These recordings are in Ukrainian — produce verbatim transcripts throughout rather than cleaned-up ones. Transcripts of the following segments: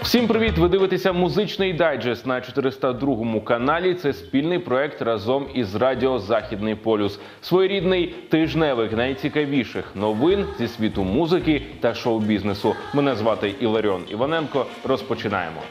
Всім привіт! Ви дивитеся музичний дайджест на чотириста другому каналі. Це спільний проект разом із Радіо Західний полюс. Своєрідний тижневик найцікавіших новин зі світу музики та шоу-бізнесу. Мене звати Іларіон Іваненко. Розпочинаємо.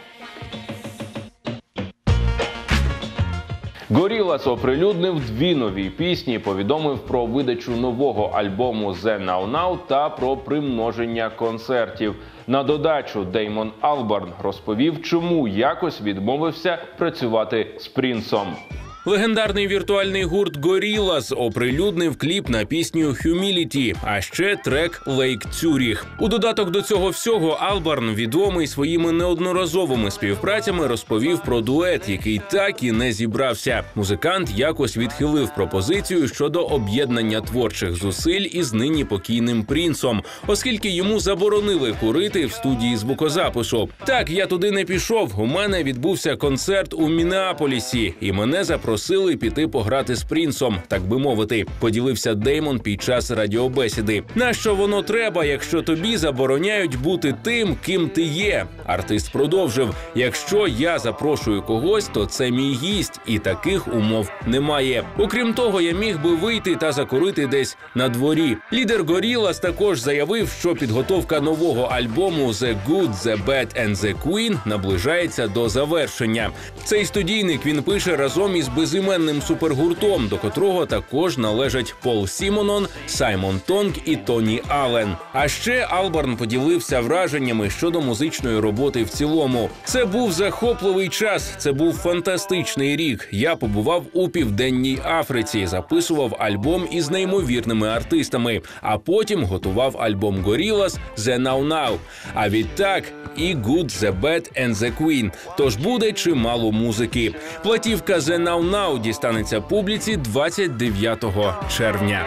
Горілас оприлюднив дві нові пісні, повідомив про видачу нового альбому «The Now Now» та про примноження концертів. На додачу Деймон Албарн розповів, чому якось відмовився працювати з Принсом. Легендарний віртуальний гурт Горілас оприлюднив кліп на пісню «Humility», а ще трек «Lake Zurich». У додаток до цього всього Албарн, відомий своїми неодноразовими співпрацями, розповів про дует, який так і не зібрався. Музикант якось відхилив пропозицію щодо об'єднання творчих зусиль із нині покійним Принсом, оскільки йому заборонили курити в студії звукозапису. «Так, я туди не пішов, у мене відбувся концерт у Міннеаполісі, і мене запросили Просили піти пограти з Принсом, так би мовити, поділився Деймон під час радіобесіди. Нащо воно треба, якщо тобі забороняють бути тим, ким ти є? Артист продовжив: якщо я запрошую когось, то це мій гість, і таких умов немає. Окрім того, я міг би вийти та закурити десь на дворі. Лідер Горілас також заявив, що підготовка нового альбому «The Good, The Bad and The Queen» наближається до завершення. Цей студійник він пише разом із безіменним супергуртом, до котрого також належать Пол Сімонон, Саймон Тонг і Тоні Аллен. А ще Албарн поділився враженнями щодо музичної роботи в цілому. Це був захопливий час, це був фантастичний рік. Я побував у Південній Африці, записував альбом із неймовірними артистами, а потім готував альбом Горілас «The Now Now». А відтак і «Good, The Bad and The Queen». Тож буде чимало музики. Платівка «The Now Now» дістанеться публіці двадцять дев'ятого червня.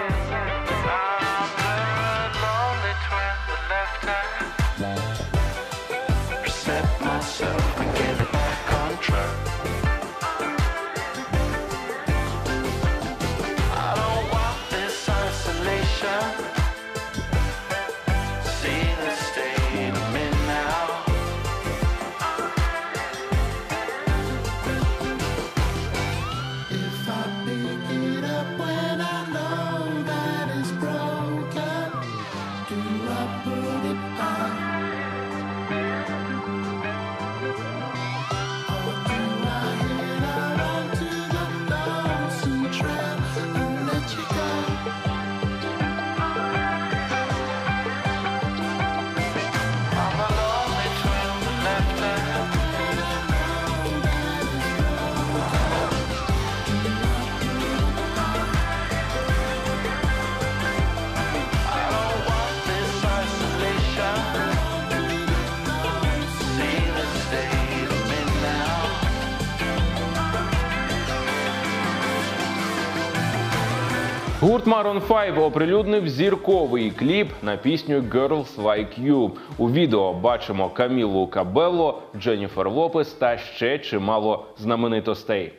Гурт Maroon п'ять оприлюднив зірковий кліп на пісню «Girls Like You». У відео бачимо Камілу Кабелло, Дженніфер Лопес та ще чимало знаменитостей.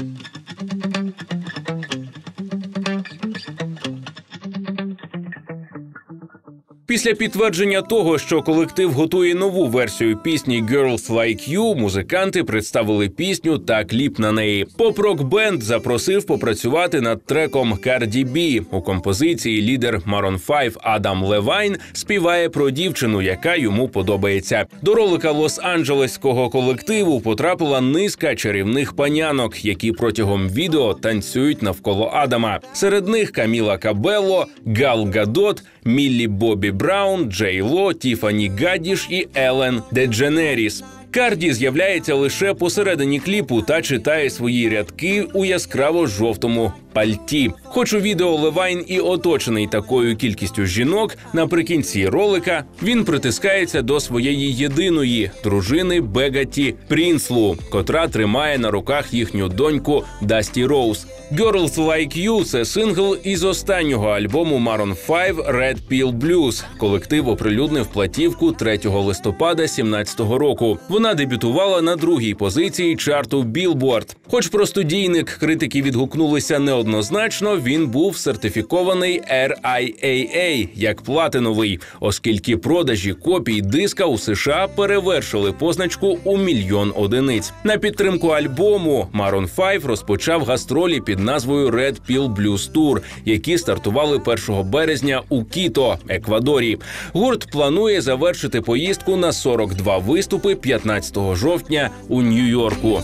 Після підтвердження того, що колектив готує нову версію пісні «Girls Like You», музиканти представили пісню та кліп на неї. Поп-рок-бенд запросив попрацювати над треком Cardi B. У композиції лідер Maroon п'ять Адам Левайн співає про дівчину, яка йому подобається. До ролика лос-анджелеського колективу потрапила низка чарівних панянок, які протягом відео танцюють навколо Адама. Серед них Каміла Кабелло, Гал Гадот, Міллі Бобі Браун, Джей Ло, Тіфані Гаддіш і Елен Дедженеріс. Карді з'являється лише посередині кліпу та читає свої рядки у яскраво-жовтому пальті. Хоч у відео Левайн і оточений такою кількістю жінок, наприкінці ролика він притискається до своєї єдиної дружини Бегаті Принслу, котра тримає на руках їхню доньку Дасті Роуз. «Girls Like You» – це сингл із останнього альбому Maroon п'ять «Red Pill Blues». Колектив оприлюднив платівку третього листопада сімнадцятого року. Вона Вона дебютувала на другій позиції чарту Billboard. Хоч про студійник критики відгукнулися неоднозначно, він був сертифікований ар ай ей ей як платиновий, оскільки продажі копій диска у США перевершили позначку у мільйон одиниць. На підтримку альбому Maroon п'ять розпочав гастролі під назвою Red Pill Blues Tour, які стартували першого березня у Кіто, Еквадорі. Гурт планує завершити поїздку на сорок два виступи п'ятнадцятого жовтня у Нью-Йорку.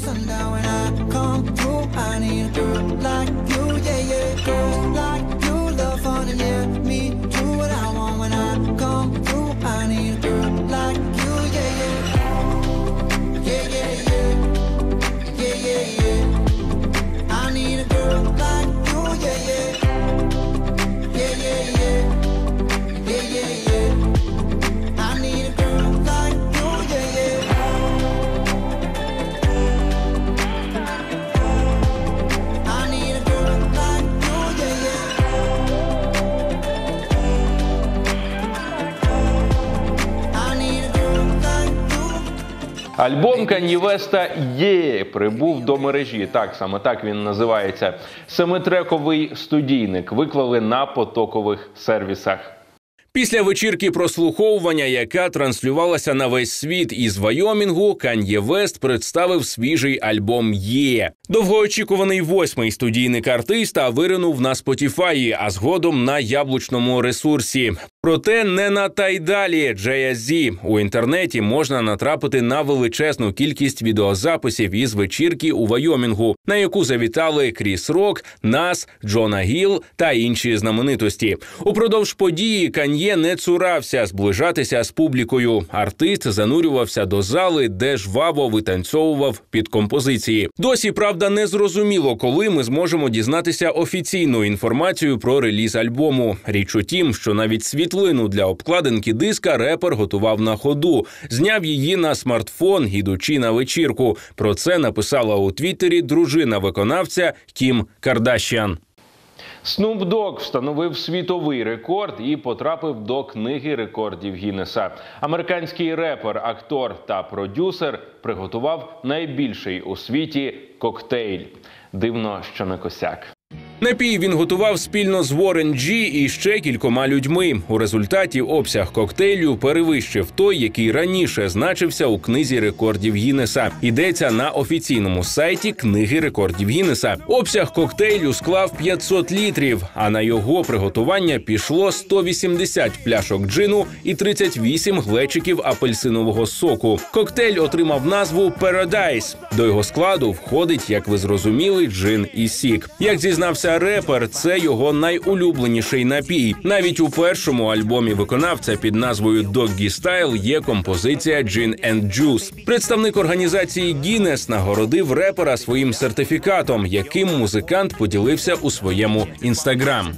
Альбом Кан'є Веста «Є» прибув до мережі. Так, саме так він називається. Семитрековий студійник виклали на потокових сервісах. Після вечірки прослуховування, яка транслювалася на весь світ із Вайомінгу, Кан'є Вест представив свіжий альбом «Є». Довгоочікуваний восьмий студійник артиста виринув на Spotify, а згодом на яблучному ресурсі. Проте не на Тайдалі Джея Зі. У інтернеті можна натрапити на величезну кількість відеозаписів із вечірки у Вайомінгу, на яку завітали Кріс Рок, Нас, Джона Гіл та інші знаменитості. Упродовж події Кан'є не цурався зближатися з публікою. Артист занурювався до зали, де жваво витанцьовував під композиції. Досі, правда, не зрозуміло, коли ми зможемо дізнатися офіційну інформацію про реліз альбому. Річ у тім, що навіть світлину для обкладинки диска репер готував на ходу. Зняв її на смартфон, ідучи на вечірку. Про це написала у Твіттері дружина виконавця Кім Кардашіан. Snoop Dogg встановив світовий рекорд і потрапив до книги рекордів Гіннеса. Американський репер, актор та продюсер приготував найбільший у світі коктейль. Дивно, що не косяк. Напій він готував спільно з Уоррен Джі і ще кількома людьми. У результаті обсяг коктейлю перевищив той, який раніше значився у книзі рекордів Гіннеса. Йдеться на офіційному сайті книги рекордів Гіннеса. Обсяг коктейлю склав п'ятсот літрів, а на його приготування пішло сто вісімдесят пляшок джину і тридцять вісім глечиків апельсинового соку. Коктейль отримав назву «Paradise». До його складу входить, як ви зрозуміли, джин і сік. Як зізнався репер, це його найулюбленіший напій. Навіть у першому альбомі виконавця під назвою «Doggy Style» є композиція «Gin and Juice». Представник організації «Гіннес» нагородив репера своїм сертифікатом, яким музикант поділився у своєму інстаграм.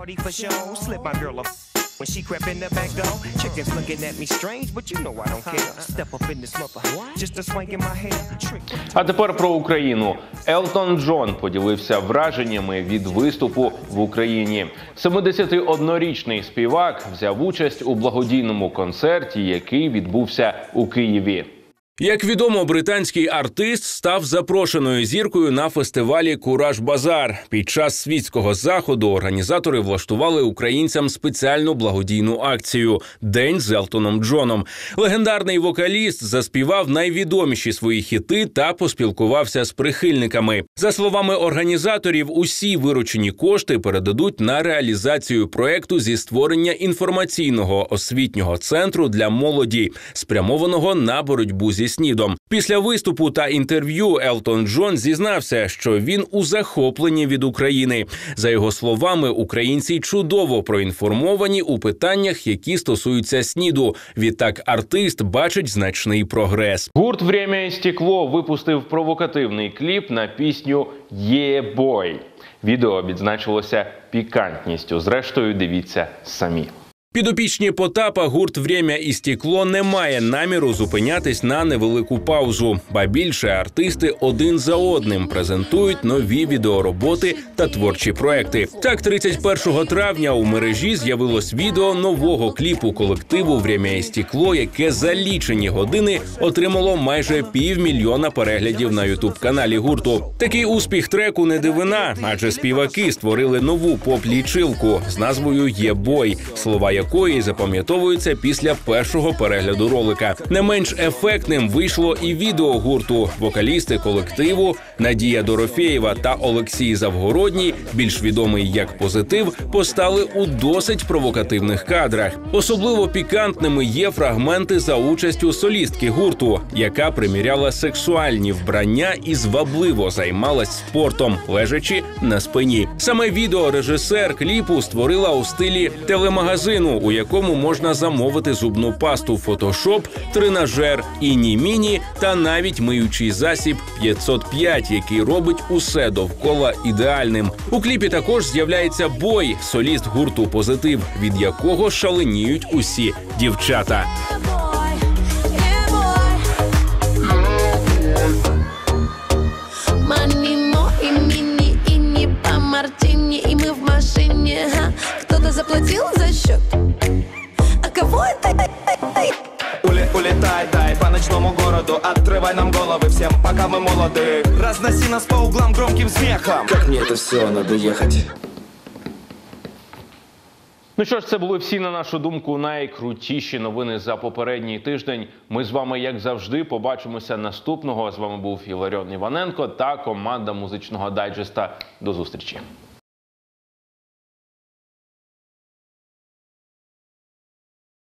When she crept in the back door, chickens looking at me strange, but you know I don't care. Step up in this mother, just a swank in my hair. А тепер про Україну. Елтон Джон поділився враженнями від виступу в Україні. семидесятиоднорічний співак взяв участь у благодійному концерті, який відбувся у Києві. Як відомо, британський артист став запрошеною зіркою на фестивалі «Кураж Базар». Під час світського заходу організатори влаштували українцям спеціальну благодійну акцію «День з Елтоном Джоном». Легендарний вокаліст заспівав найвідоміші свої хіти та поспілкувався з прихильниками. За словами організаторів, усі виручені кошти передадуть на реалізацію проекту зі створення інформаційного освітнього центру для молоді, спрямованого на боротьбу зі снідом. Після виступу та інтерв'ю Елтон Джон зізнався, що він у захопленні від України. За його словами, українці чудово проінформовані у питаннях, які стосуються СНІДу. Відтак артист бачить значний прогрес. Гурт «Время і стекло» випустив провокативний кліп на пісню «Yeah, boy». Відео відзначилося пікантністю. Зрештою, дивіться самі. Підопічні Потапа гурт «Время і стекло» не має наміру зупинятись на невелику паузу. Ба більше, артисти один за одним презентують нові відеороботи та творчі проекти. Так, тридцять першого травня у мережі з'явилось відео нового кліпу колективу «Время і стекло», яке за лічені години отримало майже півмільйона переглядів на ютуб-каналі гурту. Такий успіх треку не дивина, адже співаки створили нову поп-лічилку з назвою «Є бой», слова якої запам'ятовуються після першого перегляду ролика. Не менш ефектним вийшло і відео гурту. Вокалісти колективу Надія Дорофєєва та Олексій Завгородній, більш відомий як «Позитив», постали у досить провокативних кадрах. Особливо пікантними є фрагменти за участю солістки гурту, яка приміряла сексуальні вбрання і звабливо займалась спортом, лежачи на спині. Саме відеорежисер кліпу створила у стилі телемагазину, у якому можна замовити зубну пасту Photoshop, тренажер Іні-Міні та навіть миючий засіб п'ятсот п'ять, який робить усе довкола ідеальним. У кліпі також з'являється Бой, соліст гурту «Позитив», від якого шаленіють усі дівчата. Заплатил за счет? А кого это? Ули, улетай, дай по ночному городу, отрывай нам головы всем, пока мы молоды. Разноси нас по углам громким смехом. Как мне это все надо ехать. Ну що ж, це були всі, на нашу думку, найкрутіші новини за попередній тиждень. Ми з вами, як завжди, побачимося наступного. З вами був Іларіон Іваненко та команда музичного дайджеста. До зустрічі.